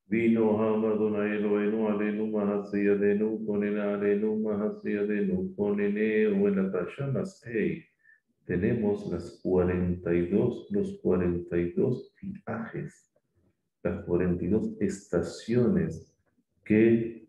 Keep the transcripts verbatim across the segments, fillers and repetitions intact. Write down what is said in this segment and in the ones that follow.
Vino Hamaduna Eloenu Alenu Mahasiyadenu Konena Alenu Mahasiyadenu Konene o en la Tashamas Hey. Tenemos las cuarenta y dos, los cuarenta y dos viajes, las cuarenta y dos estaciones que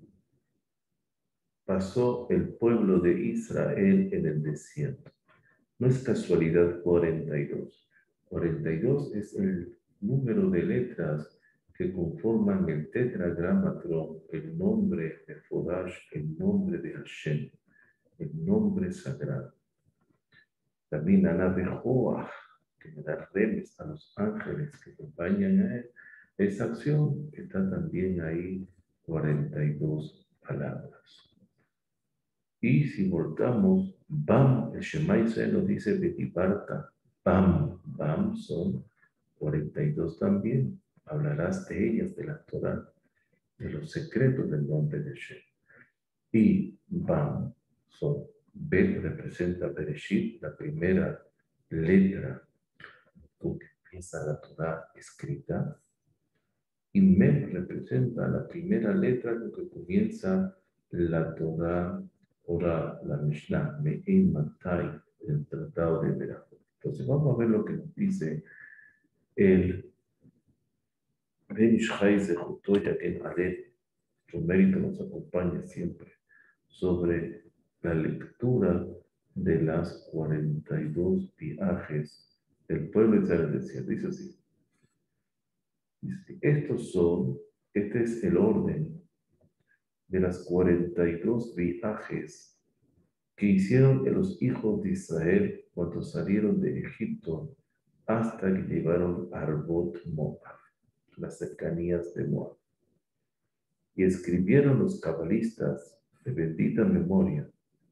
pasó el pueblo de Israel en el desierto. No es casualidad cuarenta y dos. cuarenta y dos es el número de letras que conforman el tetragramatron, el nombre de Fodash, el nombre de Hashem, el nombre sagrado. También Ana Bejoah, que me da remes a los ángeles que acompañan a él. Esa acción está también ahí, cuarenta y dos palabras. Y si volcamos, Bam, el Shema Israel nos dice Betibarta, Bam, Bam son cuarenta y dos también. Hablarás de ellas, de la Torah, de los secretos del nombre de Shem. Y Bam son, Bet representa Bereshit, la primera letra con que empieza la Torah escrita. Y Mem representa la primera letra con que comienza la Torah, Ora, la Mishnah, Me'im Matai, el Tratado de Berajot. Entonces vamos a ver lo que nos dice el Ben Ishai Zehutoya en Aleph. Su mérito nos acompaña siempre sobre la lectura de las cuarenta y dos viajes del pueblo de Israel. Dice así. Dice, estos son, este es el orden de las cuarenta y dos viajes que hicieron los hijos de Israel cuando salieron de Egipto hasta que llegaron a Arbot Moab, las cercanías de Moab. Y escribieron los cabalistas de bendita memoria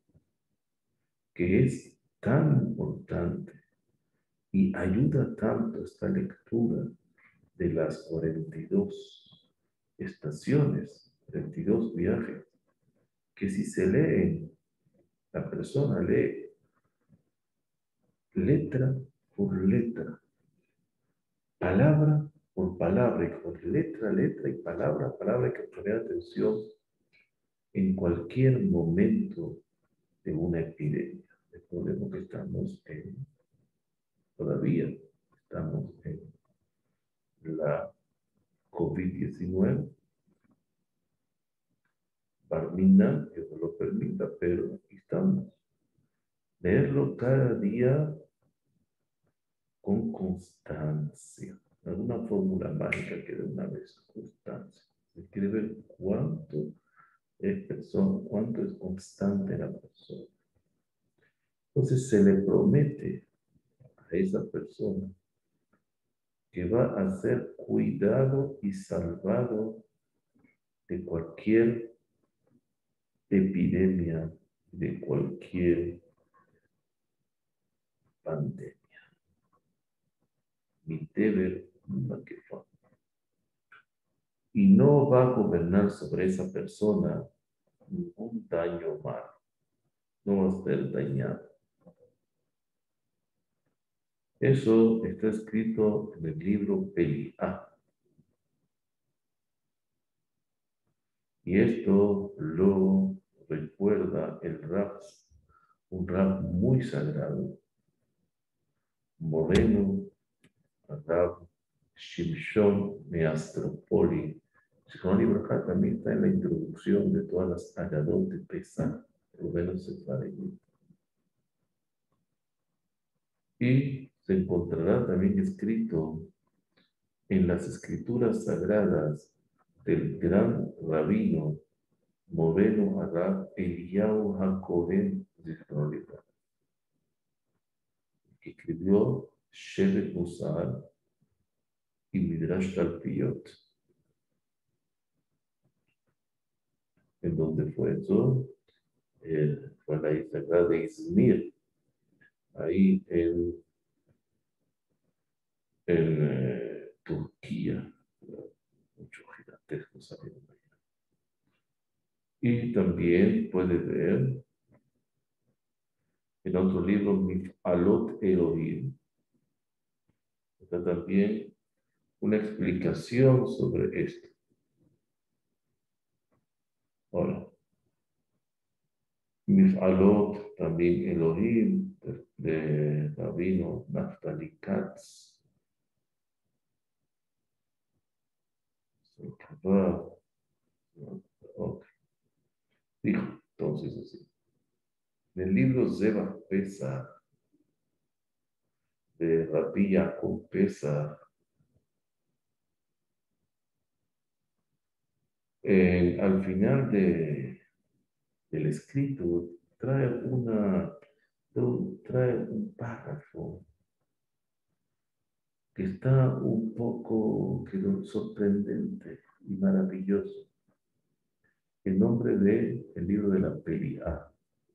que es tan importante y ayuda tanto esta lectura de las cuarenta y dos estaciones, cuarenta y dos viajes, que si se leen, la persona lee letra por letra, palabra por palabra, y por letra, letra y palabra, palabra hay que poner atención en cualquier momento de una epidemia. Recordemos que estamos en, todavía estamos en la COVID diecinueve. Barmina, que no lo permita, pero aquí estamos. Leerlo cada día con constancia. Alguna fórmula mágica que de una vez, constancia. Se quiere ver cuánto es persona, cuánto es constante la persona. Entonces se le promete a esa persona que va a ser cuidado y salvado de cualquier epidemia, de cualquier pandemia. Mi deber, y no va a gobernar sobre esa persona ningún daño malo. No va a ser dañado. Eso está escrito en el libro Peliá. Y esto lo recuerda el Rab, un Rab muy sagrado, moreno, Rab Shimshon Meastropoli. El libro también está en la introducción de todas las Agadot de Pesach, por lo menos se sabe. Y se encontrará también escrito en las escrituras sagradas del gran rabino Moreno Arab Eliyahu HaKohen Zichronita, que escribió Shevet Musar y Midrash Talpiyot, en donde fue eso, eh, fue la isla sagrada de Izmir, ahí en, en eh, Turquía, muchos gigantescos salieron allá. Y también puede ver en otro libro, Mifalot Elohim, está también una explicación sobre esto. Mifalot, también Elohim, de, de Rabino Naftali Katz. Ok. Dijo entonces así. En el libro Zeba Pesa, de Rabbi Yaakov Pesa, eh, al final de, del escrito trae, una, trae un párrafo que está un poco quedó sorprendente y maravilloso. El nombre de el libro de la Pelea.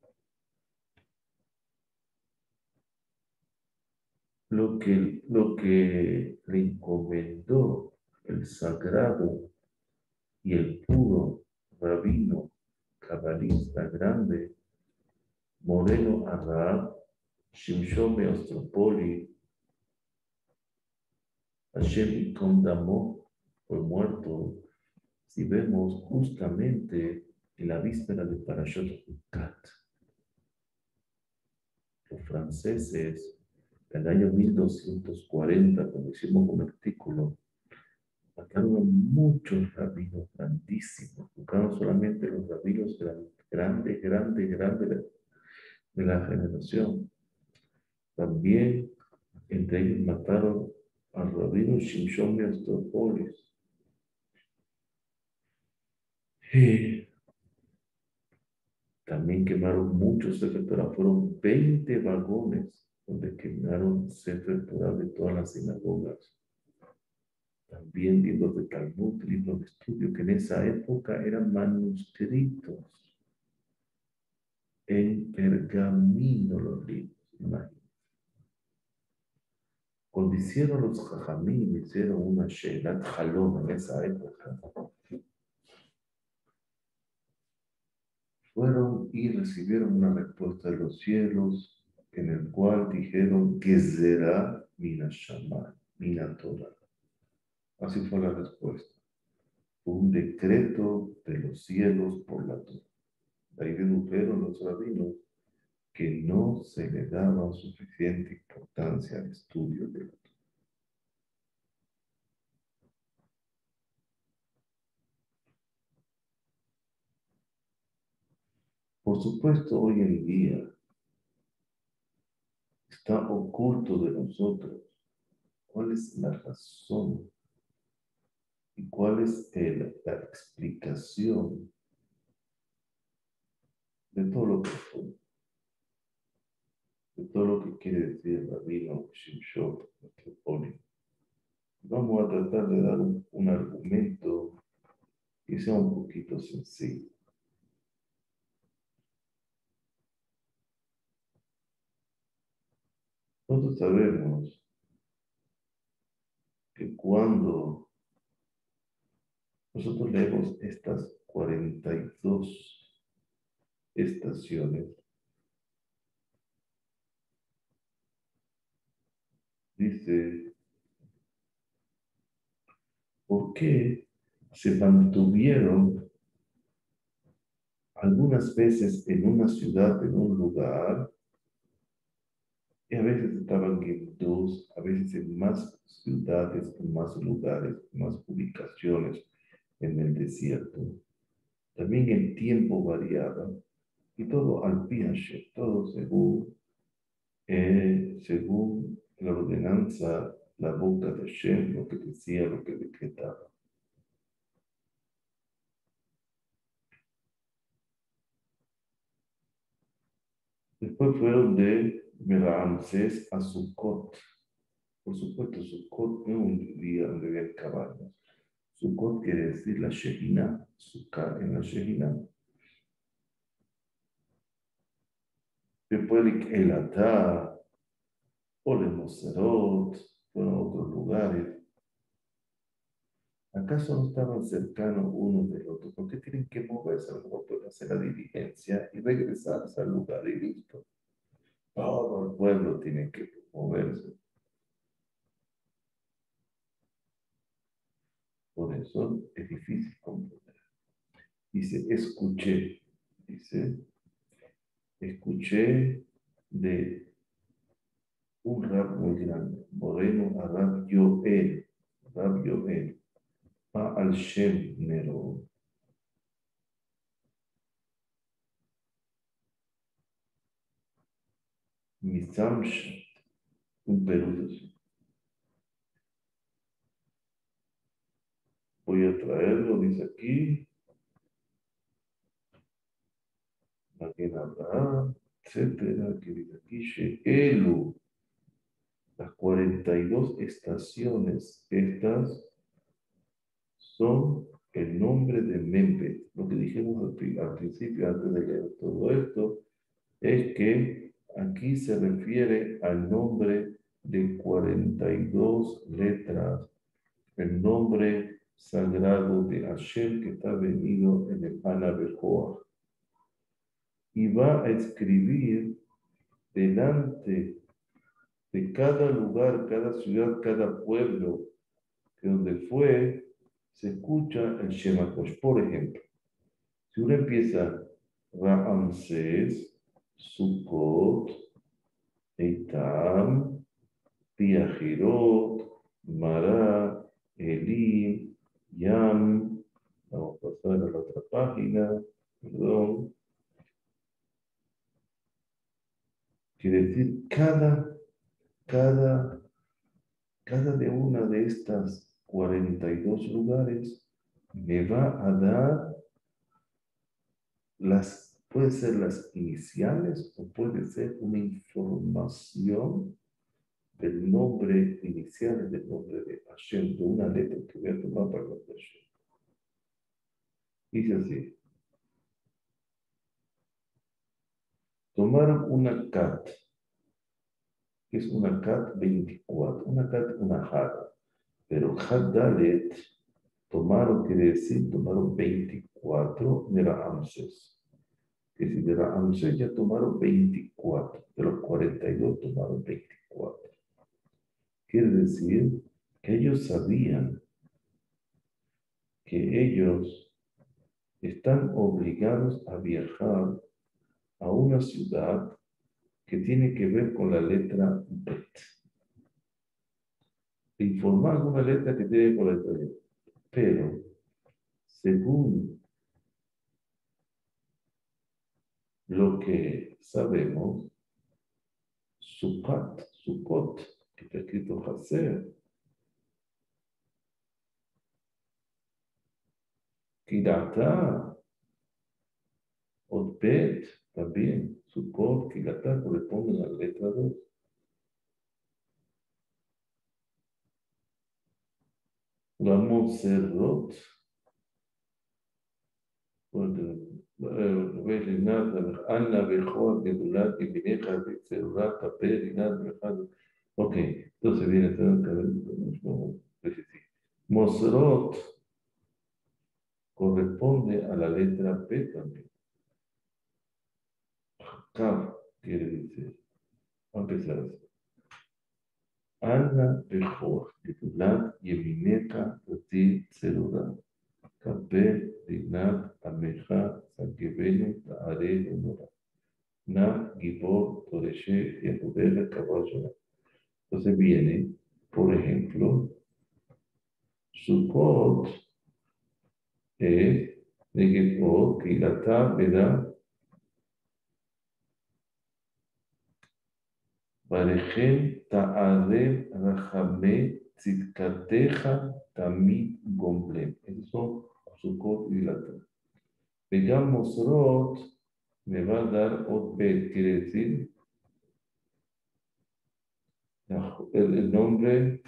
Lo que, lo que le encomendó el sagrado y el puro rabino cabalista grande, Moreno Arraab, Shimshon Ostropoli, Hashem condenó fue muerto, si vemos justamente en la víspera de Parashot Hukat. Los franceses, en el año mil doscientos cuarenta, cuando hicimos un artículo, mataron a muchos rabinos grandísimos, buscaron solamente los rabinos grandes, grandes, grandes de, de la generación. También entre ellos mataron al rabino Shimshon de Astrópolis. Y también quemaron muchos Sefer Torah, fueron veinte vagones donde quemaron Sefer Torah de todas las sinagogas. También libros de Talmud, libros de estudio, que en esa época eran manuscritos en pergamino los libros, imagínense. Cuando hicieron los Jajamim, hicieron una Shelat Halom en esa época, fueron y recibieron una respuesta de los cielos, en el cual dijeron que será mina Shammai, mina Torah. Así fue la respuesta. Fue un decreto de los cielos por la Torah. De ahí dedujeron los rabinos que no se le daba suficiente importancia al estudio de la Torah. Por supuesto, hoy en día está oculto de nosotros cuál es la razón y cuál es el, la explicación de todo lo que fue, de todo lo que quiere decir el rabino Shimshon Astropoli. Vamos a tratar de dar un, un argumento que sea un poquito sencillo. Nosotros sabemos que cuando nosotros leemos estas cuarenta y dos estaciones, dice, ¿por qué se mantuvieron algunas veces en una ciudad, en un lugar, y a veces estaban en dos, a veces en más ciudades, en más lugares, en más ubicaciones en el desierto? También el tiempo variaba y todo al piache, todo según, eh, según la ordenanza, la boca de Shem, lo que decía, lo que decretaba. Después fueron de Ramsés a Sucot. Por supuesto, Sucot no es un día donde había cabañas. Sucot quiere decir la Shejina, Sukkah en la Shejina. Después de Elatá, o de Moserot, fueron a otros lugares. ¿Acaso no estaban cercanos unos del otro? ¿Por qué tienen que moverse? A lo mejor pueden hacer la diligencia y regresarse al lugar y listo. Todo el pueblo tiene que moverse. Por eso es difícil comprender. Dice, escuché, dice, escuché de un rap muy grande, Moreno a Rab Yoel, Rab Yoel, a al Shem Nero. Misamsh, un Perú. Voy a traerlo, dice aquí. Maguen Abraham, etcétera, que dice aquí, Sheelu. Las cuarenta y dos estaciones, estas son el nombre de Membe. Lo que dijimos al, al principio, antes de leer todo esto, es que aquí se refiere al nombre de cuarenta y dos letras, el nombre sagrado de Hashem que está venido en el Anabejoa. Y va a escribir delante de cada lugar, cada ciudad, cada pueblo, que donde fue, se escucha el Shema Kosh. Por ejemplo, si uno empieza Ramsés, Sukkot, Eitam, Piajirot, Mará, Elim, Yam, vamos a pasar a la otra página, perdón. Quiere decir, cada, cada, cada de una de estas cuarenta y dos lugares me va a dar las, puede ser las iniciales o puede ser una información del nombre inicial, del nombre de Hashem, de una letra que voy a tomar para el nombre de Hashem. Dice así. Tomaron una cat, que es una cat veinticuatro, una cat, una jada, pero had dalet, tomaron, quiere decir, tomaron veinticuatro de la Ramses. Que si de la Ramses ya tomaron veinticuatro, de los cuarenta y dos tomaron veinticuatro. Quiere decir que ellos sabían que ellos están obligados a viajar a una ciudad que tiene que ver con la letra Bet. Informar una letra que tiene que ver con la letra Bet. Pero, según lo que sabemos, Sukkot, Sukkot, que está escrito Haser, Kirata, Otbet, también, Sukkot, Kirata, corresponden a la letra dos. La Montserrat, Ana Bejoa, Gedulat, que Mineja, Becerrat, Tapé, Rinat, Bejado. Ok, entonces viene todo el Mosrot corresponde a la letra P también. Kav quiere decir. Vamos a empezar así. Ana Bejoa, Gedulat, Yemineja, Tati, Cerudat. Capel, Dinat, Ameja, Sanquebeno, Taare, Honora. Na, Gibor, Toreshe, Yahudela, Caballo. Entonces viene, por ejemplo, Sukkot es Negepot, Kilata, Veda, Barejem, Taarem, Rajame, Tzitkateja, Tamid, Gomblem. Esos son Sukkot y Kilata. Digamos, Rot me va a dar Otbet, quiere decir el, el nombre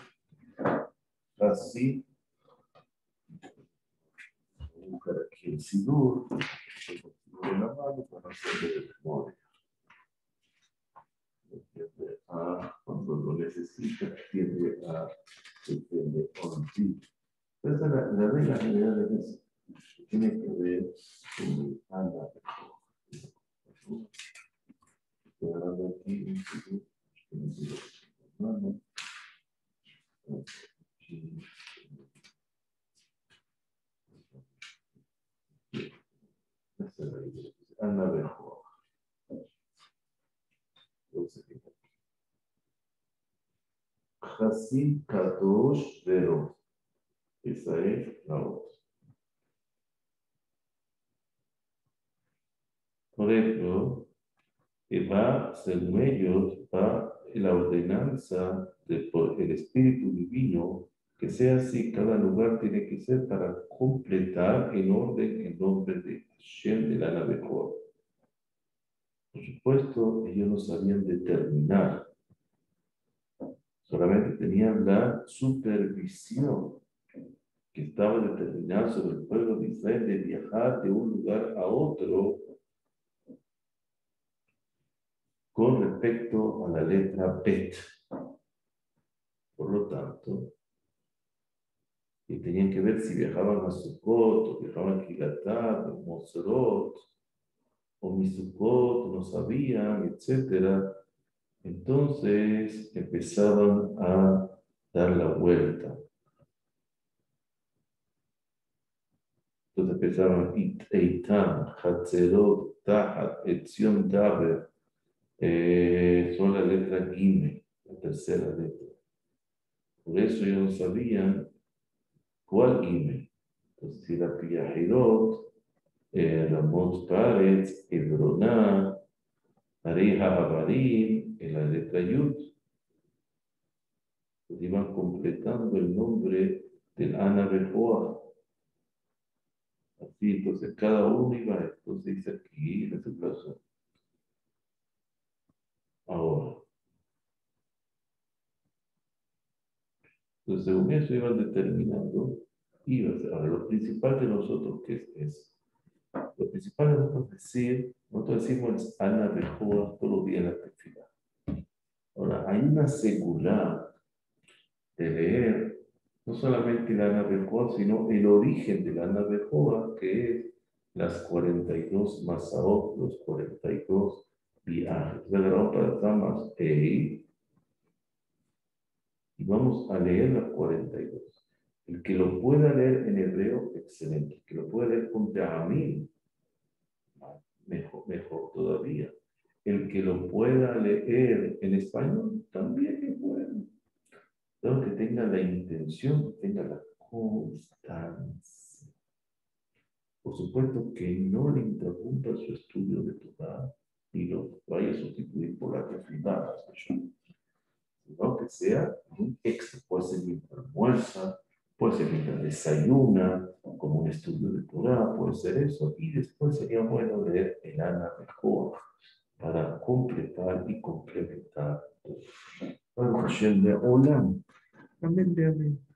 así. Voy a buscar aquí el Sidur, en la mano para hacer de memoria. A, cuando lo necesita, tiende a tiende a olvidar. Esa la, la regla general es que tiene que ver con el anda. Estoy hablando aquí un Sidur, que me digo en la mano. Esa es la idea. Anda mejor. Sin Kadosh Vero. Esa es la otra. Por ejemplo, que va, según ellos, va la ordenanza del Espíritu Divino, que sea así, cada lugar tiene que ser para completar en orden el nombre de Hashem de la nave Por supuesto, ellos no sabían determinar, solamente tenían la supervisión que estaba determinada sobre el pueblo de Israel de viajar de un lugar a otro con respecto a la letra Bet. Por lo tanto, y tenían que ver si viajaban a Sukkot, o viajaban a Gilatá, o Moserot, o Misukot, no sabían, etcétera. Entonces empezaban a dar la vuelta. Entonces empezaban Eitan, Hatzerot, Tahat, Etzion, Daber, eh, son la letra Gime, la tercera letra. Por eso ellos no sabían cuál Gime. Entonces, si la Piyahirot, eh, Ramot Paretz, Hebroná, Areja Abarim, en la letra Yud. Pues iban completando el nombre del Ana Bejoa. Así, entonces cada uno iba, entonces dice aquí, en este caso. Ahora. Entonces, según eso iban determinando, iba. Ahora, lo principal de nosotros, ¿qué es eso? Lo principal de nosotros decir, nosotros decimos Ana Bejoa todos los días en la tefilá. Ahora, hay una seguridad de leer no solamente la Ana Bejoa, sino el origen de la Ana Bejoa, que es las cuarenta y dos Masaot, los cuarenta y dos viajes. De la Rampa Damas Ei, y vamos a leer las cuarenta y dos. El que lo pueda leer en hebreo, excelente. El que lo pueda leer con Tehamim, mejor, mejor todavía. El que lo pueda leer en español, también es bueno. Pero que tenga la intención, que tenga la constancia. Por supuesto que no le interrumpa su estudio de Torah y lo vaya a sustituir por la tefilá, sino que sea un extra. Puede ser mientras almuerza, puede ser mientras desayuna, como un estudio de Torah, puede ser eso, y después sería bueno leer el Ana mejor para completar y complementar. Baruch Hashem de Olam. Amén, amén.